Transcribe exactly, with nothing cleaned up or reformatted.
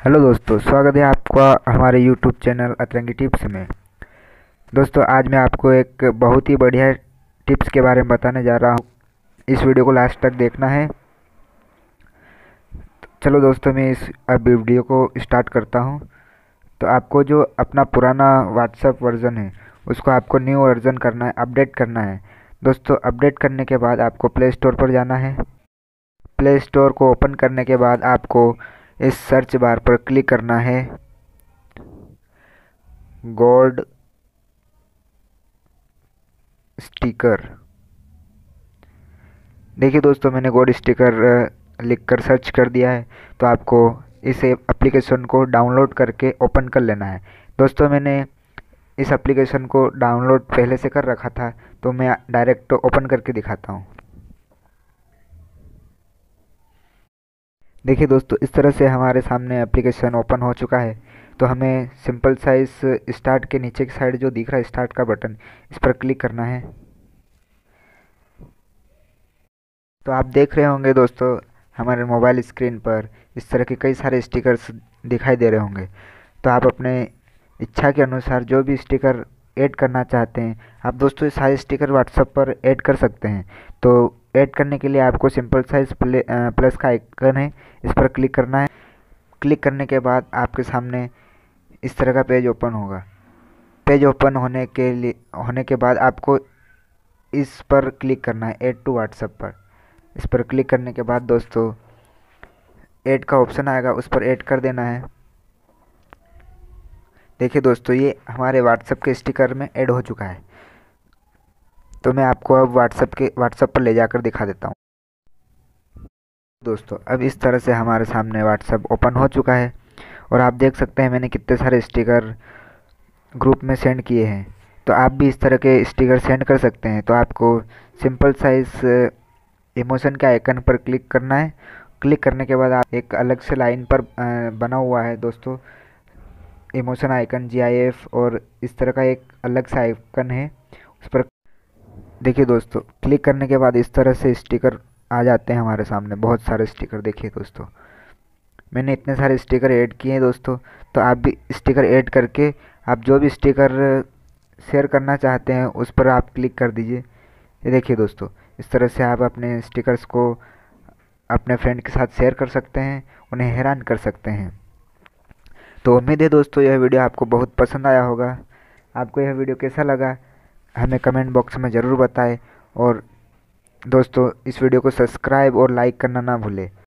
Hello दोस्तों, स्वागत है आपका हमारे यूट्यूब चैनल अतरंगी टिप्स में। दोस्तों, आज मैं आपको एक बहुत ही बढ़िया टिप्स के बारे में बताने जा रहा हूँ। इस वीडियो को लास्ट तक देखना है। चलो दोस्तों, मैं इस अब वीडियो को स्टार्ट करता हूँ। तो आपको जो अपना पुराना व्हाट्सएप वर्ज़न है उसको आपको न्यू वर्ज़न करना है, अपडेट करना है। दोस्तों, अपडेट करने के बाद आपको प्ले स्टोर पर जाना है। प्ले स्टोर को ओपन करने के बाद आपको इस सर्च बार पर क्लिक करना है गोल्ड स्टिकर। देखिए दोस्तों, मैंने गोल्ड स्टिकर लिखकर सर्च कर दिया है। तो आपको इस एप्लीकेशन को डाउनलोड करके ओपन कर लेना है। दोस्तों, मैंने इस एप्लीकेशन को डाउनलोड पहले से कर रखा था, तो मैं डायरेक्ट ओपन करके दिखाता हूँ। देखिए दोस्तों, इस तरह से हमारे सामने एप्लीकेशन ओपन हो चुका है। तो हमें सिंपल साइज स्टार्ट के नीचे की साइड जो दिख रहा है स्टार्ट का बटन, इस पर क्लिक करना है। तो आप देख रहे होंगे दोस्तों, हमारे मोबाइल स्क्रीन पर इस तरह के कई सारे स्टिकर्स दिखाई दे रहे होंगे। तो आप अपने इच्छा के अनुसार जो भी स्टिकर ऐड करना चाहते हैं, आप दोस्तों ये सारे स्टिकर व्हाट्सएप पर ऐड कर सकते हैं। तो ऐड करने के लिए आपको सिंपल साइज प्ले प्लस का आइकन है, इस पर क्लिक करना है। क्लिक करने के बाद आपके सामने इस तरह का पेज ओपन होगा। पेज ओपन होने के लिए होने के बाद आपको इस पर क्लिक करना है, ऐड टू व्हाट्सएप पर। इस पर क्लिक करने के बाद दोस्तों ऐड का ऑप्शन आएगा, उस पर ऐड कर देना है। देखिए दोस्तों, ये हमारे व्हाट्सएप के स्टिकर में ऐड हो चुका है। तो मैं आपको अब व्हाट्सएप के व्हाट्सएप पर ले जाकर दिखा देता हूँ। दोस्तों, अब इस तरह से हमारे सामने व्हाट्सएप ओपन हो चुका है और आप देख सकते हैं मैंने कितने सारे स्टिकर ग्रुप में सेंड किए हैं। तो आप भी इस तरह के स्टिकर सेंड कर सकते हैं। तो आपको सिंपल साइज इमोशन के आइकन पर क्लिक करना है। क्लिक करने के बाद आप एक अलग से लाइन पर बना हुआ है दोस्तों emotion icon G I F, और इस तरह का एक अलग सा आइकन है, उस पर देखिए दोस्तों। क्लिक करने के बाद इस तरह से स्टिकर आ जाते हैं हमारे सामने, बहुत सारे स्टिकर। देखिए दोस्तों, मैंने इतने सारे स्टिकर ऐड किए हैं दोस्तों। तो आप भी स्टिकर ऐड करके आप जो भी स्टिकर शेयर करना चाहते हैं उस पर आप क्लिक कर दीजिए। ये देखिए दोस्तों, इस तरह से आप अपने स्टिकर्स को अपने फ्रेंड के साथ शेयर कर सकते हैं, उन्हें हैरान कर सकते हैं। तो उम्मीद है दोस्तों यह वीडियो आपको बहुत पसंद आया होगा। आपको यह वीडियो कैसा लगा हमें कमेंट बॉक्स में ज़रूर बताएं, और दोस्तों इस वीडियो को सब्सक्राइब और लाइक करना ना भूलें।